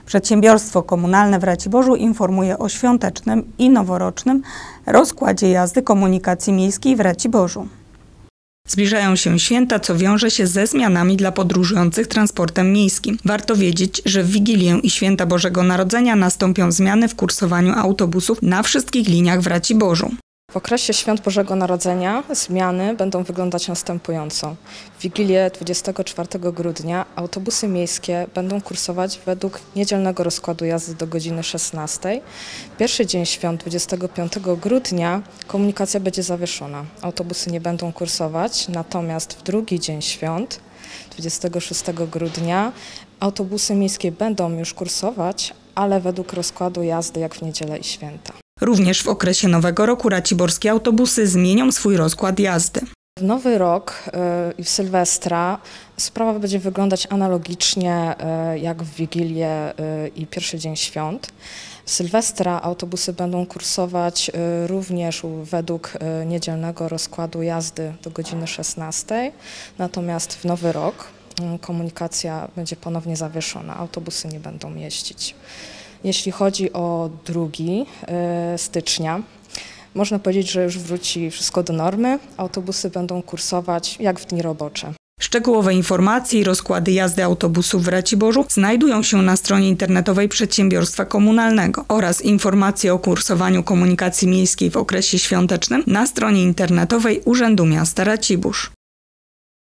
Przedsiębiorstwo komunalne w Raciborzu informuje o świątecznym i noworocznym rozkładzie jazdy komunikacji miejskiej w Raciborzu. Zbliżają się święta, co wiąże się ze zmianami dla podróżujących transportem miejskim. Warto wiedzieć, że w Wigilię i Święta Bożego Narodzenia nastąpią zmiany w kursowaniu autobusów na wszystkich liniach w Raciborzu. W okresie Świąt Bożego Narodzenia zmiany będą wyglądać następująco. W Wigilię 24 grudnia autobusy miejskie będą kursować według niedzielnego rozkładu jazdy do godziny 16. Pierwszy dzień świąt 25 grudnia komunikacja będzie zawieszona. Autobusy nie będą kursować, natomiast w drugi dzień świąt 26 grudnia autobusy miejskie będą już kursować, ale według rozkładu jazdy jak w niedzielę i święta. Również w okresie Nowego Roku raciborskie autobusy zmienią swój rozkład jazdy. W Nowy Rok i w Sylwestra sprawa będzie wyglądać analogicznie jak w Wigilię i pierwszy dzień świąt. W Sylwestra autobusy będą kursować również według niedzielnego rozkładu jazdy do godziny 16. Natomiast w Nowy Rok komunikacja będzie ponownie zawieszona, autobusy nie będą jeździć. Jeśli chodzi o 2 stycznia, można powiedzieć, że już wróci wszystko do normy. Autobusy będą kursować jak w dni robocze. Szczegółowe informacje i rozkłady jazdy autobusów w Raciborzu znajdują się na stronie internetowej Przedsiębiorstwa Komunalnego oraz informacje o kursowaniu komunikacji miejskiej w okresie świątecznym na stronie internetowej Urzędu Miasta Racibórz.